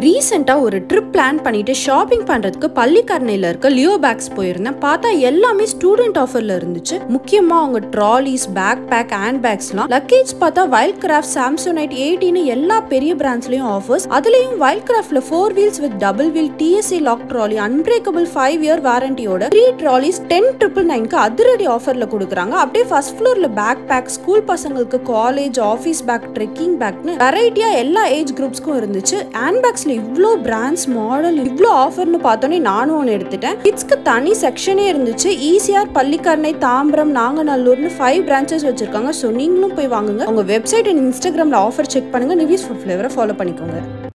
ரீசெண்டா ஒரு trip plan பண்ணிட்டு ஷாப்பிங் பண்றதுக்கு பள்ளிக்கரணையில இருக்க லியோ பேக்ஸ் போயிருந்தேன். பார்த்தா எல்லாமே ஸ்டூடெண்ட் ஆஃபர்ல இருந்துச்சு. முக்கியமா அவங்க ட்ராலிஸ், பேக் பேக், ஹேண்ட் பேக்ஸ்லாம். லக்கேஜ் பார்த்தா வைல்ட் கிராஃப்ட், சாம்சோனைட், 18 எல்லா பெரிய பிராண்ட்ஸ்லயும் ஆஃபர்ஸ். அதுலயும் வைல்ட் கிராஃப்ட்ல 4 wheels with double wheel TSA lock trolley, unbreakable 5 year வாரண்டியோட 3 ட்ராலிஸ் 10,999க்கு அதிரடி ஆஃபர்ல கொடுக்குறாங்க. அப்படியே ஃபர்ஸ்ட் ஃப்ளோர்ல பேக் பேக், ஸ்கூல் பசங்களுக்கு காலேஜ், ஆஃபீஸ் பேக், ட்ரெக்கிங் பேக்னு வெரைட்டியா எல்லா ஏஜ் குரூப்ஸ்க்கும் இருந்துச்சு. ஹேண்ட் பேக்ஸ்ல இவ்ளோ பிராண்ட்ஸ், மாடல், இவ்ளோ ஆஃபர்னு பார்த்தோன்னே நானும் ஒன்று எடுத்துட்டேன். கிட்ஸ்க்கு தனி செக்ஷனே இருந்துச்சு. ஈசிஆர், பள்ளிக்கரணை, தாம்பரம், நாங்கநல்லூர்னு 5 பிரான்ச்சஸ் வச்சிருக்காங்க. ஸோ நீங்களும் போய் வாங்குங்க. உங்க வெப்சைட் அண்ட் இன்ஸ்டாகிராம்ல ஆஃபர் செக் பண்ணுங்க. நிவிஸ் ஃபுட் ஃப்ளேவரை ஃபாலோ பண்ணிக்கோங்க.